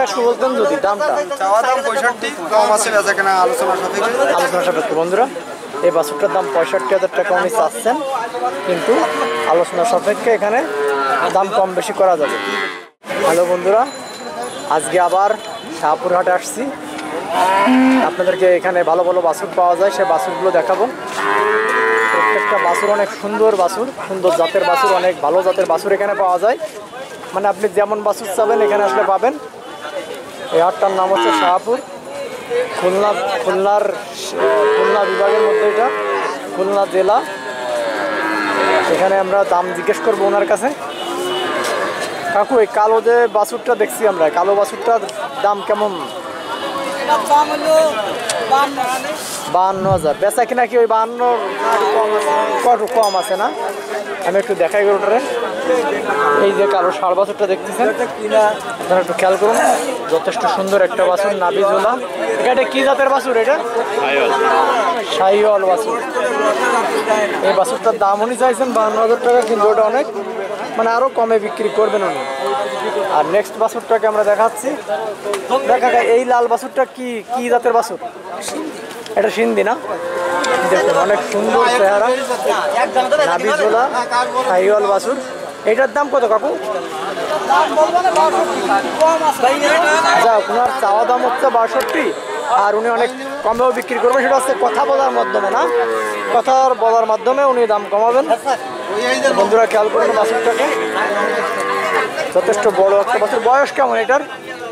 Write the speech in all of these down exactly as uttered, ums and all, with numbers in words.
দামটা একটু বলতেন যদি। দামটা চাওয়া দাম পঁয়ষট্টি, কম আছে বেচা কেনা আলোচনা সাপেক্ষে। আলোচনা সাপেক্ষে বন্ধুরা, এই বাছুরটার দাম পঁয়ষট্টি হাজার টাকা উনি চাচ্ছেন, কিন্তু আলোচনা সাপেক্ষে এখানে দাম কম বেশি করা যাবে। হ্যালো বন্ধুরা, আজকে আবার শাহপুর হাটে আসছি। আপনাদেরকে এখানে ভালো ভালো বাছুর পাওয়া যায়, সে বাছুরগুলো দেখাবো। প্রত্যেকটা বাছুর অনেক সুন্দর বাছুর, সুন্দর জাতের বাছুর, অনেক ভালো জাতের বাছুর এখানে পাওয়া যায়। মানে আপনি যেমন বাছুর চাবেন এখানে আসলে পাবেন। এই হাটটার নাম হচ্ছে শাহপুর, খুলনা খুলনার খুলনা বিভাগের মধ্যে, এটা খুলনা জেলা। এখানে আমরা দাম জিজ্ঞেস করবো ওনার কাছে। কাকু, এই কালো যে বাছুরটা দেখছি আমরা, কালো বাছুরটার দাম কেমন? বাহান্ন হাজার বেচা কিনা কি ওই বাহান্ন কত কম আছে না? আমি একটু দেখাই ওটারে। এই যে কালো ষাঁড় বাছুরটা দেখতেছেন, আপনারা একটু খেয়াল করুন, যথেষ্ট সুন্দর একটা বাছুর, নাভিজোলা। এটা কি জাতের বাছুর? এটা শাহিওয়াল বাছুর। এই বাছুরটার দাম উনি চাইছেন বাহান্ন হাজার টাকা, কিন্তু ওটা অনেক মানে আরো কমে বিক্রি করবেন উনি। আর নেক্সট বাছুরটাকে আমরা দেখাচ্ছি। দেখা যায় এই লাল বাছুরটা কি কি জাতের বাছুর? এটা সিন্ধি না? দেখুন, অনেক সুন্দর চেহারা, নাভিজোলা, শাহিওয়াল বাছুর। এটার দাম কত কাকু? আচ্ছা, ওনার চাওয়া দাম হচ্ছে বাষট্টি, আর উনি অনেক কমেও বিক্রি করবেন। সেটা হচ্ছে কথা বলার মাধ্যমে, না কথার বলার মাধ্যমে উনি দাম কমাবেন। বন্ধুরা খেয়াল করুন বাছুরটাকে, যথেষ্ট বড় একটা বাছুর। বয়স কেমন এটার?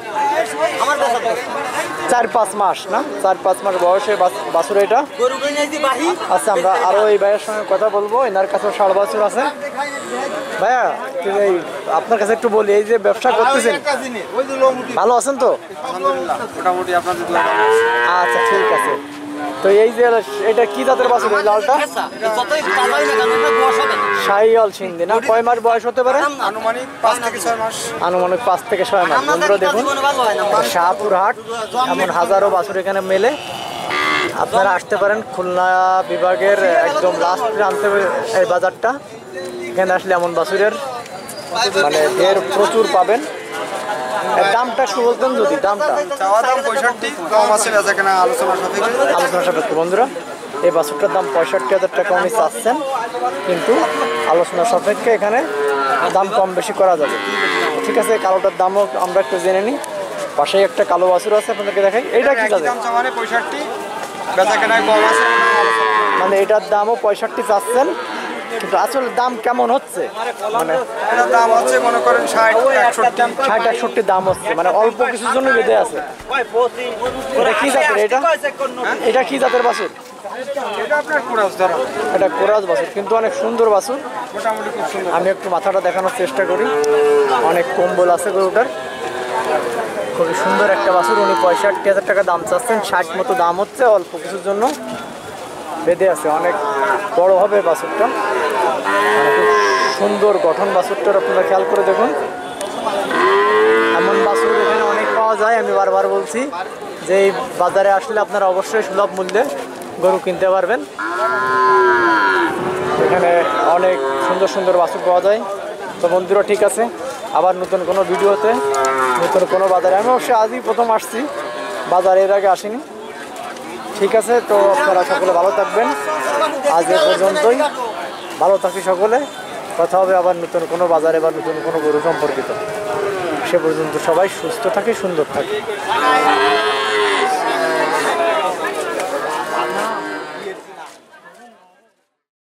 চার পাঁচ মাস না? চার পাঁচ মাস বয়সের বাছুর এটা। আচ্ছা, আমরা আরো এই ভাইয়ের সঙ্গে কথা বলবো। এনার কাছেও ষাঁড় বাছুর আছে। ভাইয়া, এই আপনার কাছে একটু বলি, এই যে ব্যবসা করতেছেন, ভালো আছেন তো? মোটামুটি আপনাদের। আচ্ছা, ঠিক আছে। তো এই যে এটা কি জাতের বাছুর? এই লালটা শাহিওয়াল সিন্ধি না? কয় মাস বয়স হতে পারে? আনুমানিক পাঁচ থেকে ছয় মাস। আনুমানিক পাঁচ থেকে ছয় মাস। বন্ধুরা দেখুন, শাহপুর হাট, এমন হাজারো বাছুর এখানে মেলে। আপনারা আসতে পারেন খুলনা বিভাগের একদম লাস্ট প্রান্তে এই বাজারটা। এখানে আসলে এমন বাছুরের মানে এর প্রচুর পাবেন। দামটা একটু বলতেন যদি। দামটা চাওয়া দাম পঁয়ষট্টি, কম আছে বেচা কেনা আলোচনা সাপেক্ষে। আলোচনা সাপেক্ষে বন্ধুরা, এই বাছুরটার দাম পঁয়ষট্টি হাজার টাকা উনি চাচ্ছেন, কিন্তু আলোচনা সাপেক্ষে এখানে দাম কম বেশি করা যাবে। ঠিক আছে, কালোটার দামও আমরা একটু জেনে নিই। পাশেই একটা কালো বাছুর আছে, আপনাদেরকে দেখাই। এইটা কি দাম? মানে পঁয়ষট্টি, বেচা কেনায় কম আছে। মানে এটার দামও পঁয়ষট্টি চাচ্ছেন, কিন্তু আসলে দাম কেমন হচ্ছে? মানে এটার দাম হচ্ছে মনে করেন ষাট একষট্টি। ষাট একষট্টি দাম হচ্ছে, মানে অল্প কিছুর জন্য বেঁধে আছে। এটা কি জাতের? এটা এটা কি জাতের বাছুর? এটা আপনার কোরাস ধরা। এটা কোরাস বাছুর, কিন্তু অনেক সুন্দর বাছুর। মোটামুটি খুব সুন্দর। আমি একটু মাথাটা দেখানোর চেষ্টা করি। অনেক কম্বল আছে গরুটার, খুবই সুন্দর একটা বাছুর। উনি পঁয়ষট্টি হাজার টাকা দাম চাচ্ছেন, ষাট মতো দাম হচ্ছে, অল্প কিছুর জন্য বেঁধে আছে। অনেক বড় হবে বাছুরটা, সুন্দর গঠন বাছুরটার। আপনারা খেয়াল করে দেখুন, এমন বাছুর এখানে অনেক পাওয়া যায়। আমি বারবার বলছি যে এই বাজারে আসলে আপনারা অবশ্যই সুলভ মূল্যে গরু কিনতে পারবেন। এখানে অনেক সুন্দর সুন্দর বাছুর পাওয়া যায়। তো বন্ধুরা, ঠিক আছে, আবার নতুন কোনো ভিডিওতে, নতুন কোনো বাজারে। আমি অবশ্যই আজই প্রথম আসছি বাজারে, এর আগে আসিনি। ঠিক আছে, তো আপনারা সকলে ভালো থাকবেন। আজ এ পর্যন্তই, ভালো থাকি সকলে। কথা হবে আবার নতুন কোনো বাজারে বা নতুন কোনো গরু সম্পর্কিত। সে পর্যন্ত সবাই সুস্থ থাকি, সুন্দর থাকি।